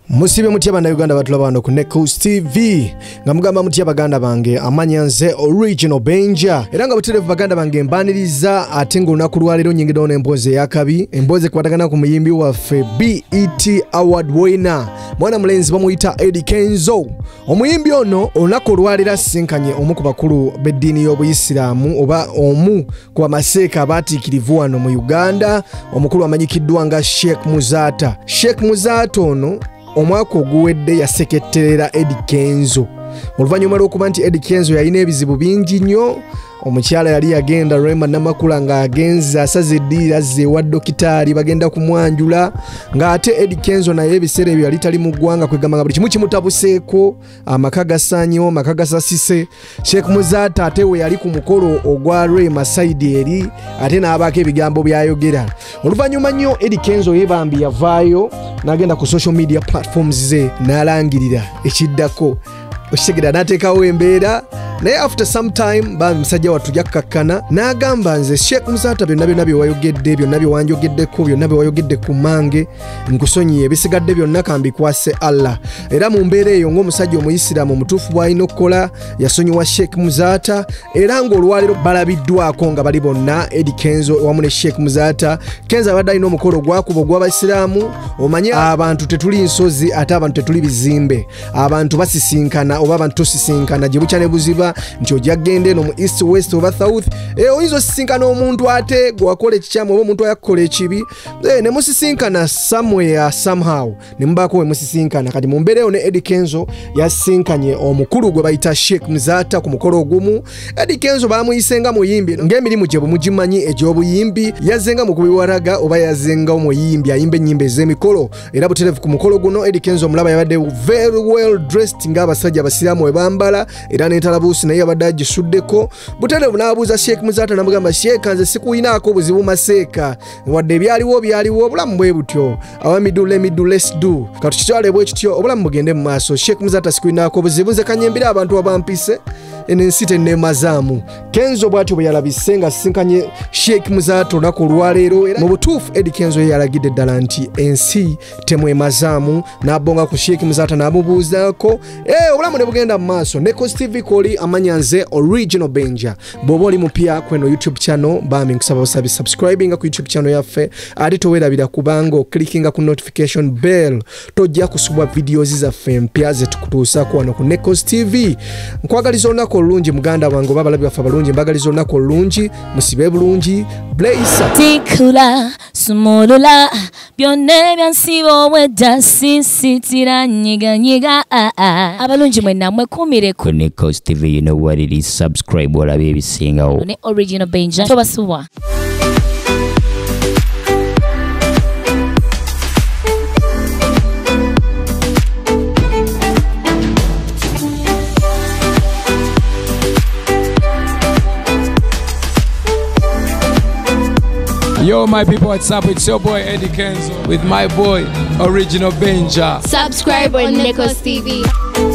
Musibe mutya bana Uganda batulaba bano ku NEKOZ TV nga mugamba mutya baganda bange amanyanze original benja era nga buterevu baganda bange mbaniriza ate nga olunaku lwalero nyingiddwawo n'emboozi ey'akabi emboozi ekwatagana ku muyimbi waffe BET Award winner mwana mulenzi bamuyita Eddy Kenzo. Omuyimbi ono olunaku olwalero asinkanye omu ku bakulu b'eddiini y'Obuyisiraamu oba omu ku bamaseeka abaatiikirivu wano mu Uganda, omukulu amanyikiddwa nga Sheikh Muzaata. Sheikh Muzaata ono omwaka oguwedde yaseketterera Eddy Kenzo. Oluvannyuma lw'okuba nti Eddy Kenzo yalina ebizibu bingi nnyo, omukyala yali yagenda Rema Namakula nga agenza asaze eddiira azze wa dokitaali bagenda kumwanjula ng'ate Eddy Kenzo naye ebiseera ebyo yali tali mu ggwanga kwegamba nga buli kimu kimutabuseeko, amaka gasaanyewo, amaka gasasise. Sheikh Muzaata ate we yali ku mukolo ogwa Rema side eri ate n'abaako ebigambo byayogera. Oluvannyuma nnyo Eddy Kenzo yebambi yavaayo n'agenda ku social media platforms ze n'alangirira ekiddako. Oshigida nateekawo embeera naye after some time bambi musajja watujja kukakkana n'agamba nze Sheikh Muzaata byonna bye wayogedde, byonna bye wanjogeddeko, byonna bye wayogedde ku mange nkusonyiye, ebisigadde byonna kambikwase Allah. Era mu mbeera eyo ng'omusajja omuyisiraamu omutuufu bw'alina okukola yasonyiwa Sheikh Muzaata era ng'olwaliro balabiddwako nga bali bonna Eddy Kenzo wamu ne Sheikh Muzaata. Kenzo abadde alina omukolo gwakuba ogw'Abayisiraamu. Omanye abantu tetuli nsozi ate abantu tetuli bizimbe, abantu basisinkana oba abantu tosisinkana gye bukya ne buziba nti ojja genda eno mu east west oba south oyinza osisinkana omuntu ate gwakola ekikyamu oba omuntu ayakukola ekibi ne musisinkana somewhere somehow ne mubaako we musisinkana. Kati mu mbeera eyo ne Eddy Kenzo yasinkanye omukulu gwe bayita Sheikh Muzaata ku mukolo ogumu. Eddy Kenzo bamuyisenga muyimbi ng'emirimu gye bumugimanyi egy'obuyimbi, yazzenga mu kubiwaraga oba yazzenga omuyimbi ayimba ennyimba ez'emikolo. Era buterevu ku mukolo guno Eddy Kenzo omulaba yabadde very well dressed ng'abasajja abasiraamu we bambala era n'entalabuusi naye yabadde agisuddeko. Buterevu n'abuuza Sheikh Muzaata n'amugamba Sheikh nze sikuyinaako buzibu maseeka wadde byaliwo obulamu bwe butyo awamidule let's do katukitwale bwe kityo obulamu bugende mu maaso. Sheikh Muzaata sikuyinaako buzibu nze kanyembira abantu abampise enensi tenneemazaamu. Kenzo bw'atyo bwe yalabise nga asinkanye Sheikh Muzaata olunaku olwaleero era mu butuufu Eddy Kenzo ye yalagidde ddala nti ensi temwemazaamu n'abonga ku Sheikh Muzaata n'amubuuzaako obulamu ne bugenda mu maaso. NEKOZ TV koli amanyanze original benja. Bw'oba oli mupya kweno YouTube channel bambi nkusaba osabe subscribing ku YouTube channel yaffe ate towerabira kubanga clickinga ku notification bell tojja kusubwa videos zaffe mpya ze tukutuusaako wano ku NEKOZ TV. Nkwagaliza olunaku olungi muganda wange oba abalabi baffe abalungi mbagaliza olunaku olungi musibe bulungi blaisa tikula sumulula byonna ebyansiba obwedda sinsitira nyiganyiga abalungi mwenna mwekumire ku NEKOZ TV. You know what it is, subscribe olabe ebisingawo ne original benja tobasubwa. Yo, my people, what's up? It's your boy Eddy Kenzo with my boy Original Benja. Subscribe on NEKOZ TV.